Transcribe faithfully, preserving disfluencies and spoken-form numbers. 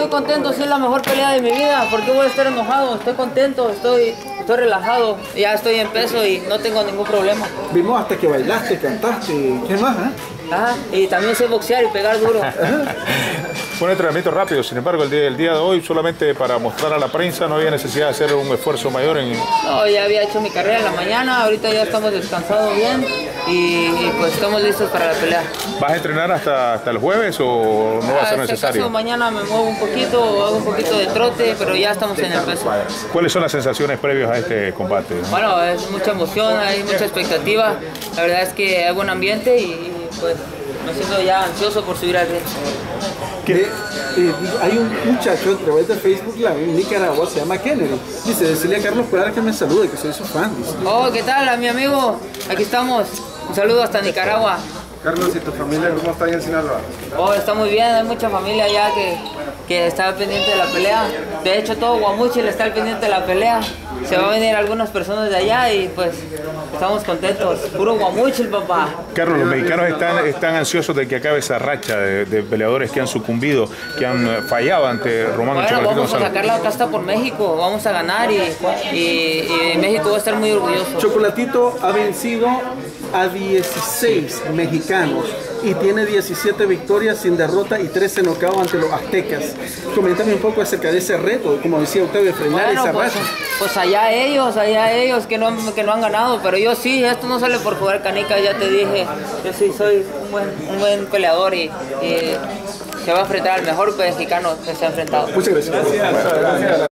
estoy contento, sí es la mejor pelea de mi vida. ¿Por qué voy a estar enojado? Estoy contento, estoy, estoy relajado, ya estoy en peso y no tengo ningún problema. Vimos hasta que bailaste, cantaste, ¿qué más? Eh? Ajá, y también sé boxear y pegar duro. Fue un entrenamiento rápido, sin embargo, el día, el día de hoy solamente para mostrar a la prensa, no había necesidad de hacer un esfuerzo mayor en... No, ya había hecho mi carrera en la mañana, ahorita ya estamos descansados bien y, y pues estamos listos para la pelea. ¿Vas a entrenar hasta, hasta el jueves o no va a ser este necesario? Caso, mañana me muevo un poquito, hago un poquito de trote, pero ya estamos en el peso. ¿Cuáles son las sensaciones previas a este combate? Bueno, es mucha emoción, hay mucha expectativa, la verdad es que hay buen ambiente y pues me siento ya ansioso por subir al ring. Eh, eh, hay un muchacho a través de Facebook Live en Nicaragua, se llama Kennedy. Dice, decirle a Carlos Cuadras que me salude, que soy su fan. Dice. Oh, ¿qué tal, a mi amigo? Aquí estamos. Un saludo hasta Nicaragua. Carlos, ¿y tu familia cómo está ahí en Sinaloa? Oh, está muy bien, hay mucha familia allá que, que está pendiente de la pelea. De hecho, todo Guamuchil está al pendiente de la pelea. Se van a venir algunas personas de allá y pues estamos contentos. Puro Guamuchil, papá. Carlos, los mexicanos están, están ansiosos de que acabe esa racha de, de peleadores que han sucumbido, que han fallado ante Román Bueno, Chocolatito vamos a González. sacar la casta por México, vamos a ganar y, y, y México va a estar muy orgulloso. Chocolatito ha vencido a dieciséis mexicanos y tiene diecisiete victorias sin derrota y trece knockouts ante los aztecas. Coméntame un poco acerca de ese reto, como decía usted, de frenar Bueno, esa pues, racha. pues allá ellos, allá ellos que no, que no han ganado, pero yo sí, esto no sale por jugar canica, ya te dije, yo sí soy un buen, un buen peleador y, y se va a enfrentar al mejor mexicano que se ha enfrentado. Muchas gracias. Gracias.